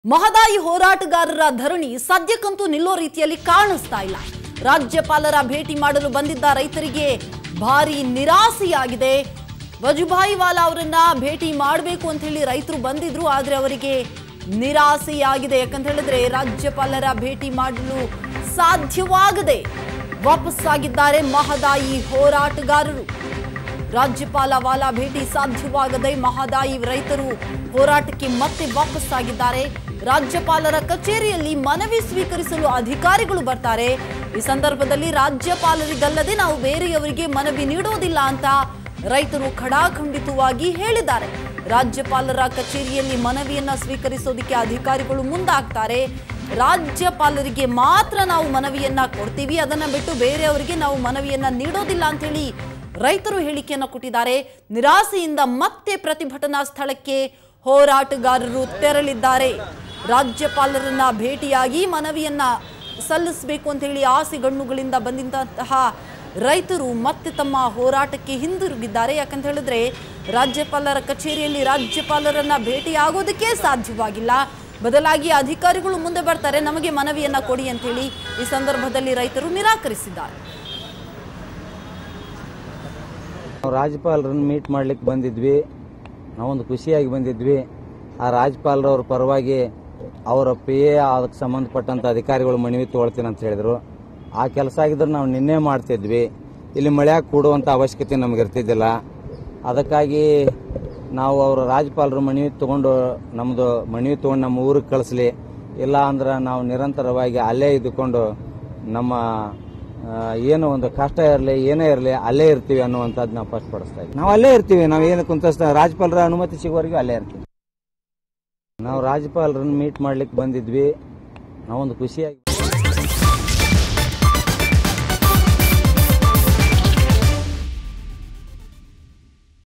ಮಹದಾಯಿ ಹೋರಾಟಗಾರರ ಧರಣಿ ಸದ್ಯಕ್ಕಂತೂ ನಿಲ್ಲೋ ರೀತಿಯಲ್ಲಿ ಕಾಣಿಸ್ತಾ ಇಲ್ಲ. ರಾಜ್ಯಪಾಲರ ಭೇಟಿ ಮಾಡಲು ಬಂದಿದ್ದ ರೈತರಿಗೆ ಭಾರಿ ನಿರಾಸೆಯಾಗಿದೆ. ವಜುಭಾಯಿ ವಾಲಾ ಅವರನ್ನ ಭೇಟಿ ಮಾಡಬೇಕು ಅಂತ ಹೇಳಿ ರೈತರು ಬಂದಿದ್ರು, ಆದರೆ ಅವರಿಗೆ ನಿರಾಸೆಯಾಗಿದೆ. ಯಾಕಂತ ಹೇಳಿದ್ರೆ ರಾಜ್ಯಪಾಲರ ಭೇಟಿ ಮಾಡಲು ಸಾಧ್ಯವಾಗದೆ ವಾಪಸ್ಸಾಗಿದ್ದಾರೆ ಮಹದಾಯಿ ಹೋರಾಟಗಾರರು. ರಾಜ್ಯಪಾಲ ವಾಲಾ ಭೇಟಿ ಸಾಧ್ಯವಾಗದೆ ಮಹದಾಯಿ ರೈತರು ಹೋರಾಟಕ್ಕೆ ಮತ್ತೆ ವಾಪಸ್ಸಾಗಿದ್ದಾರೆ. ರಾಜ್ಯಪಾಲರ ಕಚೇರಿಯಲ್ಲಿ ಮನವಿ ಸ್ವೀಕರಿಸಲು ಅಧಿಕಾರಿಗಳು ಬರ್ತಾರೆ. ಈ ಸಂದರ್ಭದಲ್ಲಿ ರಾಜ್ಯಪಾಲರಿಗಲ್ಲದೆ ನಾವು ಬೇರೆಯವರಿಗೆ ಮನವಿ ನೀಡೋದಿಲ್ಲ ಅಂತ ರೈತರು ಖಡಾಖಂಡಿತವಾಗಿ ಹೇಳಿದ್ದಾರೆ. ರಾಜ್ಯಪಾಲರ ಕಚೇರಿಯಲ್ಲಿ ಮನವಿಯನ್ನ ಸ್ವೀಕರಿಸೋದಕ್ಕೆ ಅಧಿಕಾರಿಗಳು ಮುಂದಾಗ್ತಾರೆ. ರಾಜ್ಯಪಾಲರಿಗೆ ಮಾತ್ರ ನಾವು ಮನವಿಯನ್ನ ಕೊಡ್ತೀವಿ, ಅದನ್ನ ಬಿಟ್ಟು ಬೇರೆಯವರಿಗೆ ನಾವು ಮನವಿಯನ್ನ ನೀಡೋದಿಲ್ಲ ಅಂತ ಹೇಳಿ ರೈತರು ಹೇಳಿಕೆಯನ್ನು ಕೊಟ್ಟಿದ್ದಾರೆ. ನಿರಾಸೆಯಿಂದ ಮತ್ತೆ ಪ್ರತಿಭಟನಾ ಸ್ಥಳಕ್ಕೆ ಹೋರಾಟಗಾರರು ತೆರಳಿದ್ದಾರೆ. ರಾಜ್ಯಪಾಲರನ್ನ ಭೇಟಿಯಾಗಿ ಮನವಿಯನ್ನ ಸಲ್ಲಿಸಬೇಕು ಅಂತ ಹೇಳಿ ಆಸೆಗಣ್ಣುಗಳಿಂದ ಬಂದಂತಹ ರೈತರು ಮತ್ತೆ ತಮ್ಮ ಹೋರಾಟಕ್ಕೆ ಹಿಂದಿರುಗಿದ್ದಾರೆ. ಯಾಕಂತ ಹೇಳಿದ್ರೆ ರಾಜ್ಯಪಾಲರ ಕಚೇರಿಯಲ್ಲಿ ರಾಜ್ಯಪಾಲರನ್ನ ಭೇಟಿಯಾಗೋದಕ್ಕೆ ಸಾಧ್ಯವಾಗಿಲ್ಲ. ಬದಲಾಗಿ ಅಧಿಕಾರಿಗಳು ಮುಂದೆ ಬರ್ತಾರೆ, ನಮಗೆ ಮನವಿಯನ್ನ ಕೊಡಿ ಅಂತ ಹೇಳಿ. ಈ ಸಂದರ್ಭದಲ್ಲಿ ರೈತರು ನಿರಾಕರಿಸಿದ್ದಾರೆ. ನಾವು ರಾಜ್ಯಪಾಲರನ್ನು ಮೀಟ್ ಮಾಡ್ಲಿಕ್ಕೆ ಬಂದಿದ್ವಿ. ನಾವೊಂದು ಖುಷಿಯಾಗಿ ಬಂದಿದ್ವಿ. ಆ ರಾಜ್ಯಪಾಲರವ್ರ ಪರವಾಗಿ ಅವರ ಪಿ ಎ ಅದಕ್ಕೆ ಸಂಬಂಧಪಟ್ಟಂತ ಅಧಿಕಾರಿಗಳು ಮನವಿ ತಗೊಳ್ತೀನಿ ಅಂತ ಹೇಳಿದ್ರು. ಆ ಕೆಲಸ ಆಗಿದ್ರೆ ನಾವು ನಿನ್ನೆ ಮಾಡ್ತಿದ್ವಿ. ಇಲ್ಲಿ ಮಳೆಯಾಗಿ ಕೂಡುವಂಥ ಅವಶ್ಯಕತೆ ನಮ್ಗೆ ಇರ್ತಿದ್ದಿಲ್ಲ. ಅದಕ್ಕಾಗಿ ನಾವು ಅವರ ರಾಜ್ಯಪಾಲರು ಮನವಿ ತಗೊಂಡು ನಮ್ಮ ಊರಿಗೆ ಕಳಿಸ್ಲಿ, ಇಲ್ಲ ಅಂದ್ರೆ ನಾವು ನಿರಂತರವಾಗಿ ಅಲ್ಲೇ ಇದ್ದುಕೊಂಡು ನಮ್ಮ ಏನು ಒಂದು ಕಷ್ಟ ಇರಲಿ ಏನೇ ಇರಲಿ ಅಲ್ಲೇ ಇರ್ತೀವಿ ಅನ್ನುವಂಥದ್ದು ನಾವು ಸ್ಪಷ್ಟಪಡಿಸ್ತಾ ಇದ್ದೀವಿ. ನಾವು ಅಲ್ಲೇ ಇರ್ತೀವಿ. ನಾವು ಏನು ಕುಂತ ರಾಜ್ಯಪಾಲರ ಅನುಮತಿ ಸಿಗೋವರೆಗೂ ಅಲ್ಲೇ ಇರ್ತೀವಿ. ನಾವು ರಾಜ್ಯಪಾಲರನ್ನು ಮೀಟ್ ಮಾಡ್ಲಿಕ್ಕೆ ಬಂದಿದ್ವಿ. ನಾವೊಂದು ಖುಷಿಯಾಗಿ